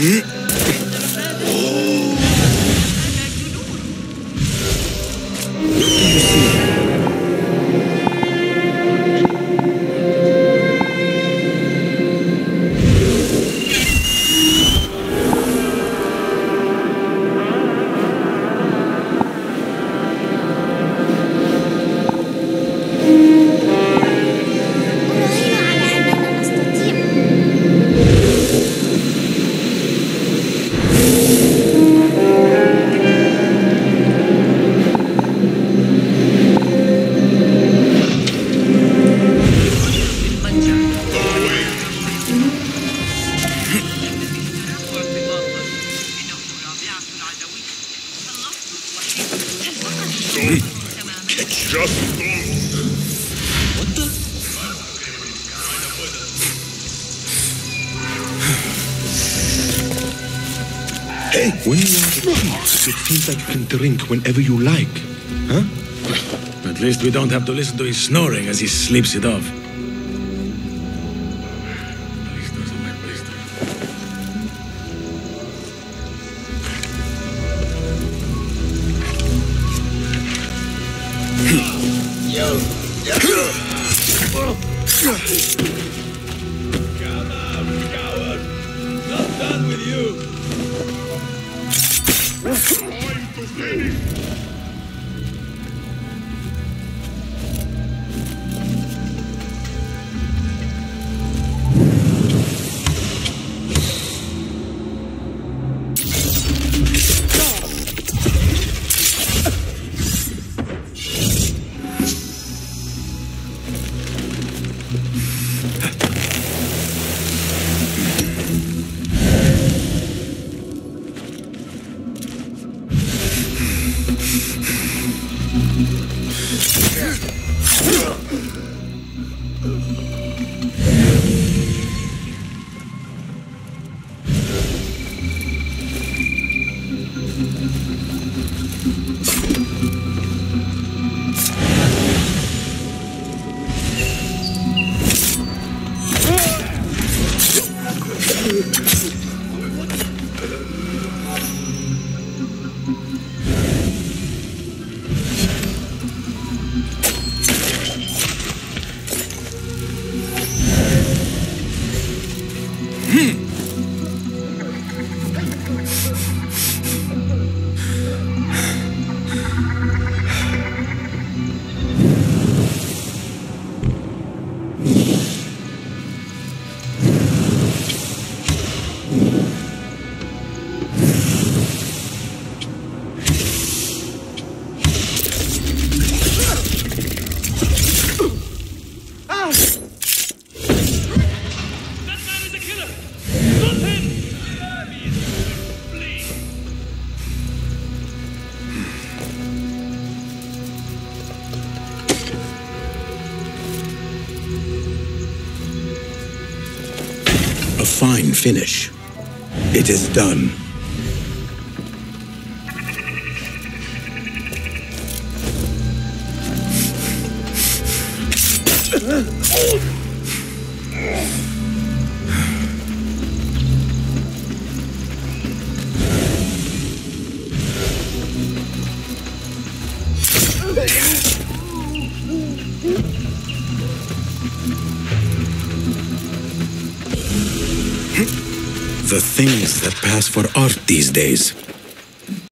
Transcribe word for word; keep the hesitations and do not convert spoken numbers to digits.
Hey, when you are at peace, it seems like you can drink whenever you like, huh? At least we don't have to listen to his snoring as he sleeps it off. Come on, coward! Not done with you! Time to finish! A fine finish. It is done. The things that pass for art these days.